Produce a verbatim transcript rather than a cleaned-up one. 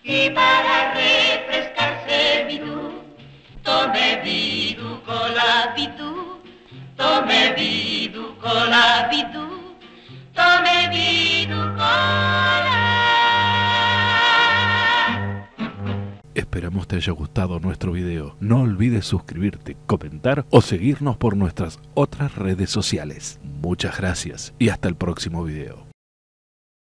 Y para refrescarse vidú, tome vidú cola vidú, tome vidú cola vidú, tome vidú cola. Esperamos te haya gustado nuestro video. No olvides suscribirte, comentar o seguirnos por nuestras otras redes sociales. Muchas gracias y hasta el próximo video.